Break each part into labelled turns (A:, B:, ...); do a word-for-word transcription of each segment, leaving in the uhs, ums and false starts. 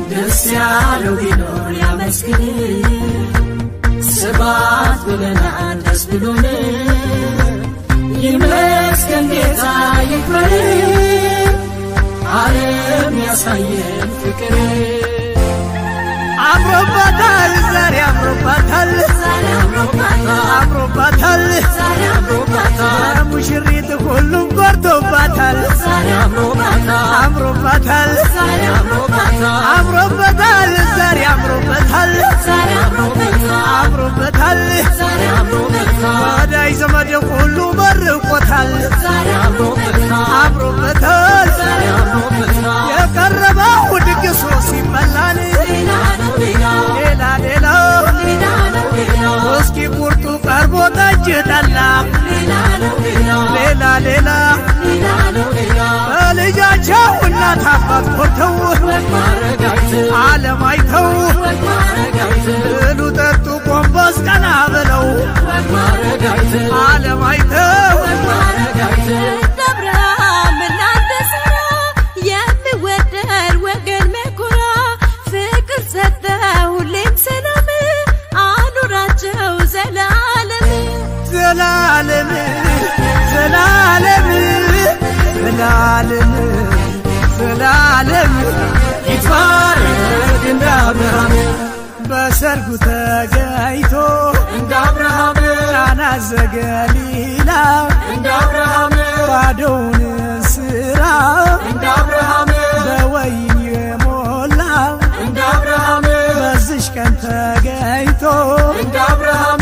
A: ደስ ያለው ቢኖር ያመስግን ስባት ብለናል ደስ ብሎን ይመስገን ጌታ ይክበር ዓለም ያሳየን ፍቅር
B: አምሮባታል ዛሬ አምሮባታል
A: ዛሬ አምሮባታል
B: አምሮባታል
A: ዛሬ አምሮባታል
B: ሙሽሪት ሁሉም ቆርጦባታል
A: ዛሬ አምሮባታል
B: አምሮባታል
A: ዛሬ አምሮባታል
B: አምሮባታል ዛሬ አምሮባታል
A: ዛሬ አምሮባታል
B: አምሮባታል
A: ዛሬ አምሮባታል
B: ወዳይ ዘመድ ሁሉ መርቆታል
A: ዛሬ አምሮባታል
B: አምሮባታል
A: ዛሬ አምሮባታል
B: የቀረበው ድግሱ ሲበላን ሌላ ሌላ እስኪ ቁርጡ ቀርቦ ጠጅ ጠላ ሌላ ሌላ በልጃቸው እናት አባት ኮርተው ዓለም አይተው ብሉ ጠጡ ጎንበስ ቀና ብለው ዓለም አይተው
C: ደብረሃም እናንተ ስራ የሚወደድ ወገን መኩራ ፍቅር ሰጠ ሁሌም ሰላም አኑራቸው ዘላለም
B: ዘላለም ዘላለም ዘላለም ዘላለም
A: ይትባረክ እንደ አብርሃም
B: በሰርጉ ተገኝቶ
A: እንደ አብርሃም
B: ቃና ዘገሊላ
A: እንደ አብርሃም
B: ባዶውን ስራ
A: እንደ አብርሃም
B: በወይን የሞላ
A: እንደ አብርሃም
B: በዚሽ ቀን ተገኝቶ
A: እንደ አብርሃም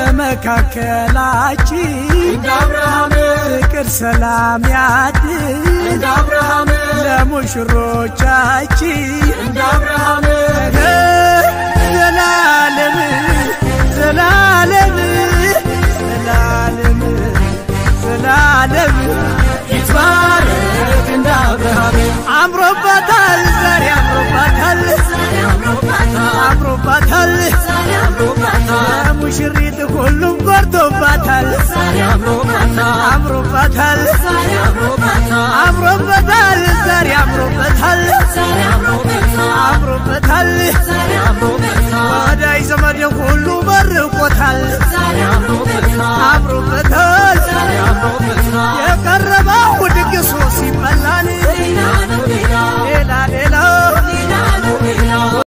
B: በመካከላችን
A: እንደ አብርሃም
B: ፍቅር ሰላም ያድል
A: እንደ አብርሃም
B: ለሙሽሮቻችን
A: እንደ አብርሃም
B: ዘላለም ዘላለም ዘላለም ዘላለም
A: ይትባረክ እንደ አብርሃም
B: አምሮባታል ዛሬ አምሮባታል
A: ዛሬ አምሮባታል
B: አምሮባታል
A: ዛሬ አምሮባታል
B: ሙሽሪት ሁሉም ቆርጦባታል
A: ዛሬ አምሮባታል
B: አምሮባታል
A: ዛሬ አምሮባታል
B: አምሮባታል ዛሬ አምሮባታል
A: ዛሬ አምሮባታል
B: አምሮባታል
A: ዛሬ አምሮባታል
B: ወዳይ ዘመድ ሁሉ መርቆታል
A: ዛሬ